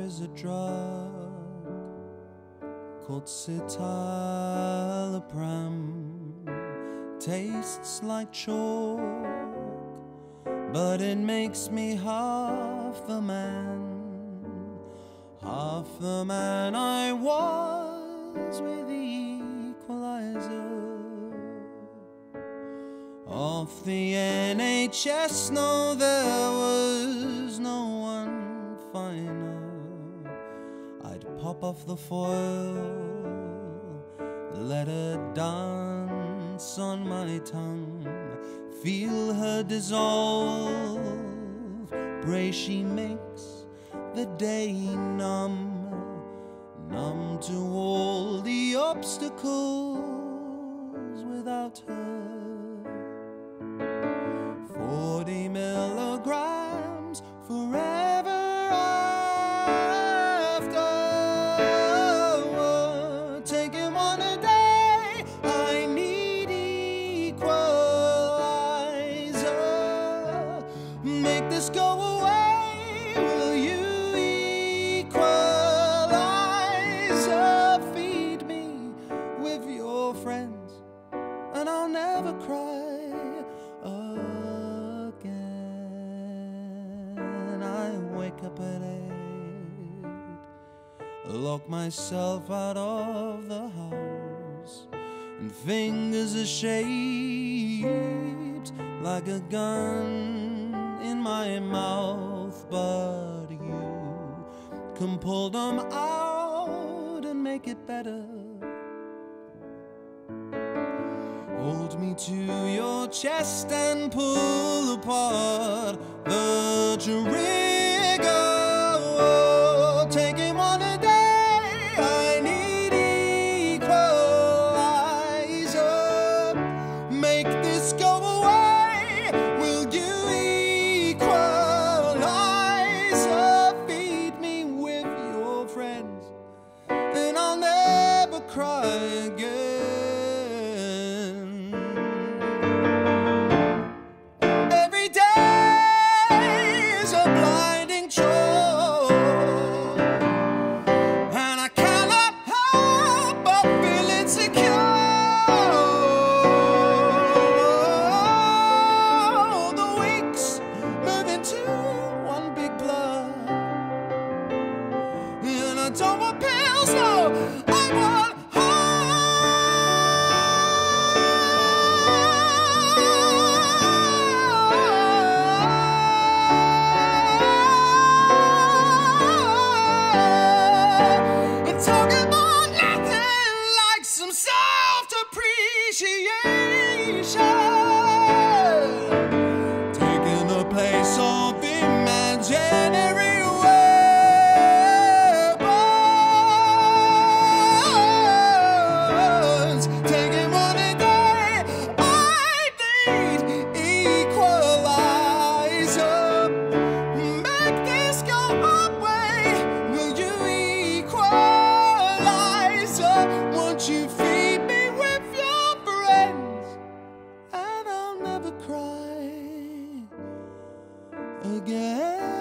is a drug called citalopram. Tastes like chalk, but it makes me half the man I was with the equalizer. Off the NHS, no, there was no one finer. I'd pop off the foil, let her dance on my tongue, feel her dissolve. Pray she makes the day numb to all the obstacles without her. 40 milligrams forever after. Take him on a day, I need equalizer. Make this go away, will you equalizer? Feed me with your friends and I'll never cry again. I wake up at 8, lock myself out of the house, and fingers are shaped like a gun in my mouth. But you can pull them out and make it better. Hold me to your chest and pull apart the trigger. Oh, take him on a day, I need equalizer. Make this go away, will you equalizer? Feed me with your friends and I'll never cry again. I don't want pills, no, I want heart. It's talking about nothing like some self-appreciation, taking the place of imaginary. You feed me with your friends and I'll never cry again.